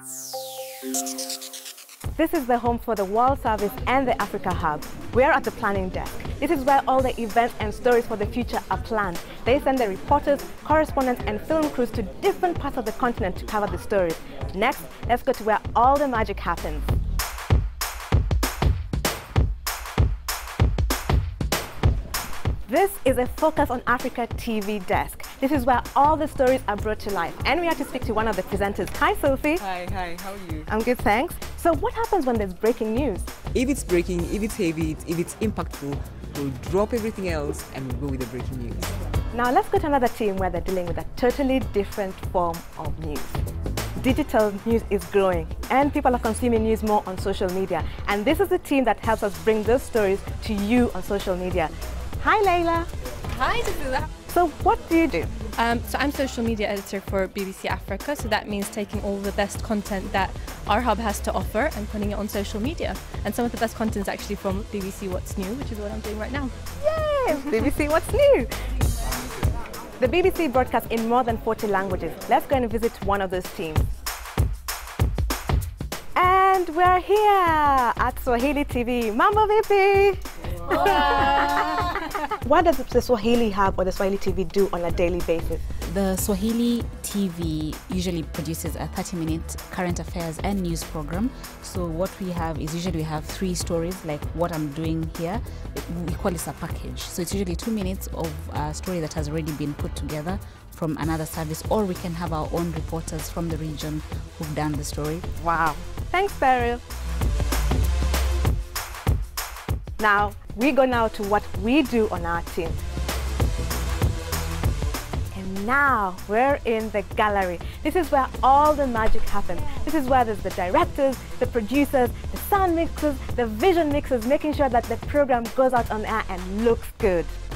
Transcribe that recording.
This is the home for the World Service and the Africa Hub. We are at the planning desk. This is where all the events and stories for the future are planned. They send the reporters, correspondents and film crews to different parts of the continent to cover the stories. Next, let's go to where all the magic happens. This is a Focus on Africa TV desk. This is where all the stories are brought to life. And we have to speak to one of the presenters. Hi, Sophie. Hi, how are you? I'm good, thanks. So what happens when there's breaking news? If it's breaking, if it's heavy, if it's impactful, we'll drop everything else and we'll go with the breaking news. Now let's go to another team where they're dealing with a totally different form of news. Digital news is growing and people are consuming news more on social media. And this is the team that helps us bring those stories to you on social media. Hi, Layla. Hi, Tafula. So what do you do? So I'm social media editor for BBC Africa, so that means taking all the best content that our hub has to offer and putting it on social media. And some of the best content is actually from BBC What's New, which is what I'm doing right now. Yay! BBC What's New! The BBC broadcasts in more than 40 languages. Let's go and visit one of those teams. And we're here at Swahili TV. Mambo vipi? What does the Swahili Hub or the Swahili TV do on a daily basis? The Swahili TV usually produces a 30-minute current affairs and news program. So what we have is usually we have 3 stories, like what I'm doing here. We call it a package. So it's usually 2 minutes of a story that has already been put together from another service, or we can have our own reporters from the region who've done the story. Wow. Thanks, Beryl. Now, we go now to what we do on our team. And now, we're in the gallery. This is where all the magic happens. This is where there's the directors, the producers, the sound mixers, the vision mixers, making sure that the program goes out on air and looks good.